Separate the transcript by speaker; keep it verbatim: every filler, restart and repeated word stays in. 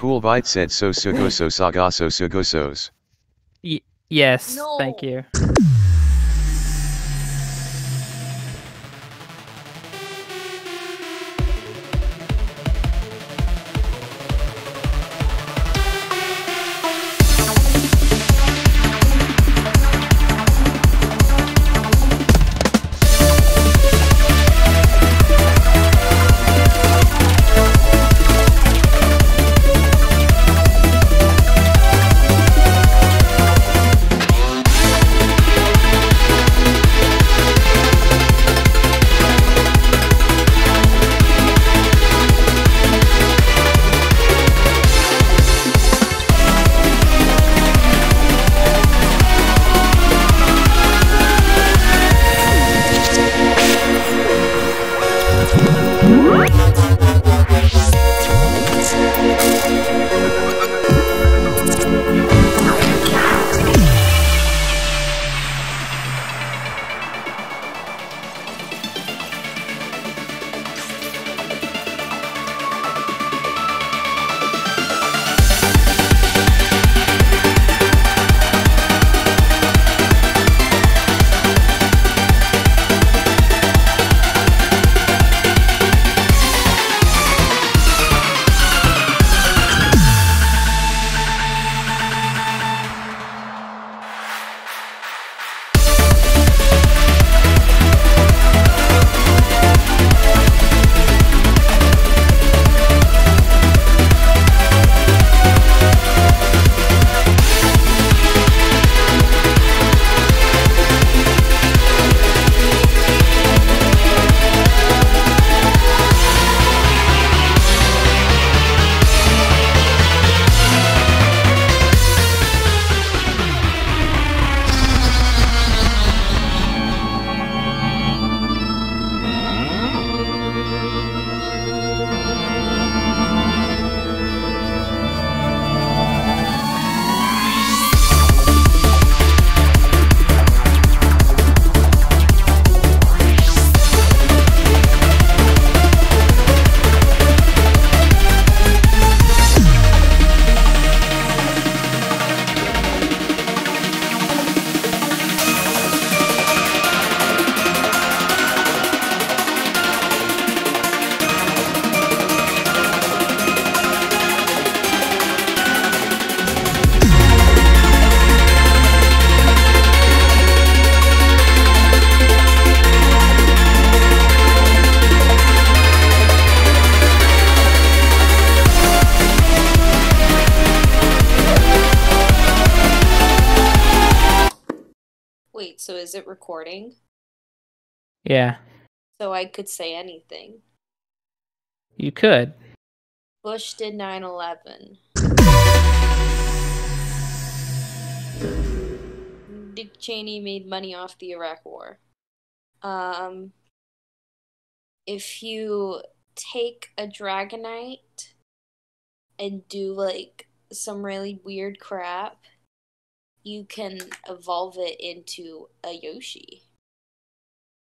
Speaker 1: Pulvite said so sugoso sagaso sugosos.
Speaker 2: Y yes,
Speaker 3: No.
Speaker 2: thank you.
Speaker 3: Wait, so is it recording?
Speaker 2: Yeah,
Speaker 3: So I could say anything.
Speaker 2: you could.
Speaker 3: Bush did nine eleven. Dick Cheney made money off the Iraq War. Um, if you take a Dragonite and do like some really weird crap, you can evolve it into a Yoshi.